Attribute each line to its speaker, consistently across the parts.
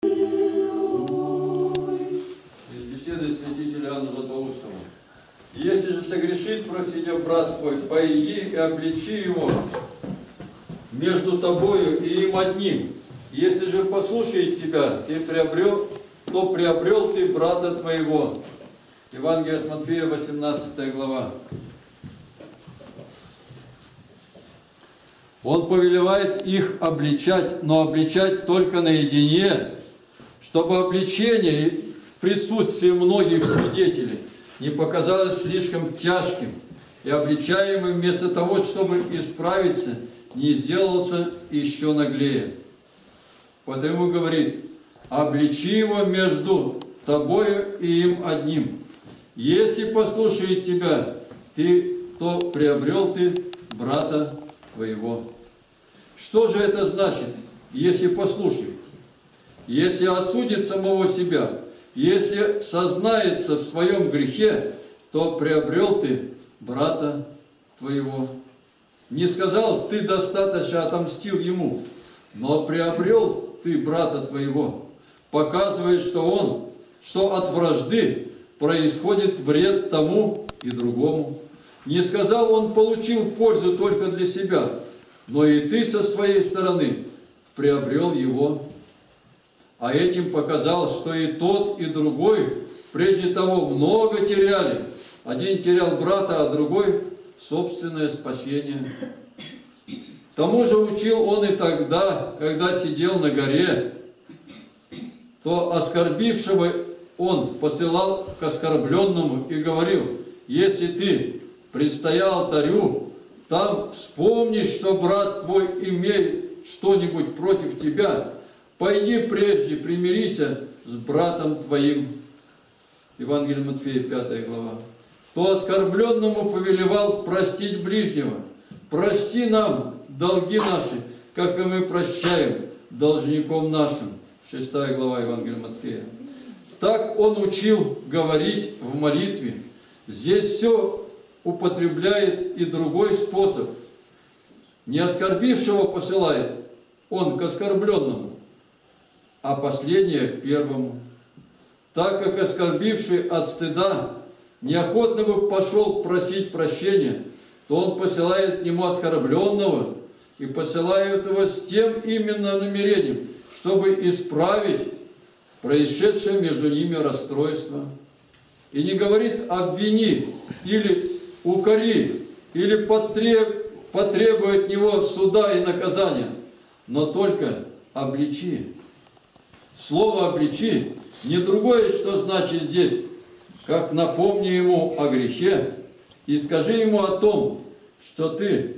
Speaker 1: Из беседы святителя Иоанна Златоустова. Если же согрешит против тебя брат твой, пойди и обличи его между тобою и им одним. Если же послушает тебя, то приобрел ты брата твоего. Евангелие от Матфея, 18 глава. Он повелевает их обличать, но обличать только наедине, чтобы обличение в присутствии многих свидетелей не показалось слишком тяжким, и обличаемый вместо того, чтобы исправиться, не сделался еще наглее. Потому говорит: обличи его между тобою и им одним. Если послушает тебя, то приобрел ты брата твоего. Что же это значит, если послушает? Если осудит самого себя, если сознается в своем грехе, то приобрел ты брата твоего. Не сказал: ты достаточно отомстил ему, но приобрел ты брата твоего. Показывает, что от вражды происходит вред тому и другому. Не сказал: он получил пользу только для себя, но и ты со своей стороны приобрел его. А этим показал, что и тот, и другой прежде того много теряли. Один терял брата, а другой собственное спасение. Тому же учил он и тогда, когда сидел на горе, то оскорбившего он посылал к оскорбленному и говорил: если ты, предстоя алтарю, там вспомнишь, что брат твой имеет что-нибудь против тебя, пойди прежде примирись с братом твоим. Евангелие Матфея, 5 глава. То оскорбленному повелевал простить ближнего. Прости нам долги наши, как и мы прощаем должником нашим. 6 глава Евангелия Матфея. Так он учил говорить в молитве. Здесь все употребляет и другой способ. Не оскорбившего посылает он к оскорбленному, а последнее к первому. Так как оскорбивший от стыда неохотно бы пошел просить прощения, то он посылает к нему оскорбленного и посылает его с тем именно намерением, чтобы исправить происшедшее между ними расстройство. И не говорит: обвини или укори, или потребуй от него суда и наказания, но только обличи. Слово «обличи» не другое, что значит здесь, как напомни ему о грехе и скажи ему о том, что ты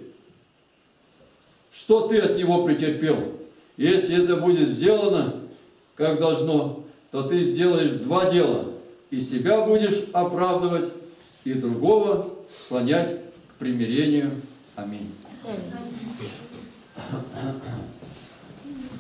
Speaker 1: от него претерпел. Если это будет сделано, как должно, то ты сделаешь два дела, и себя будешь оправдывать, и другого склонять к примирению. Аминь.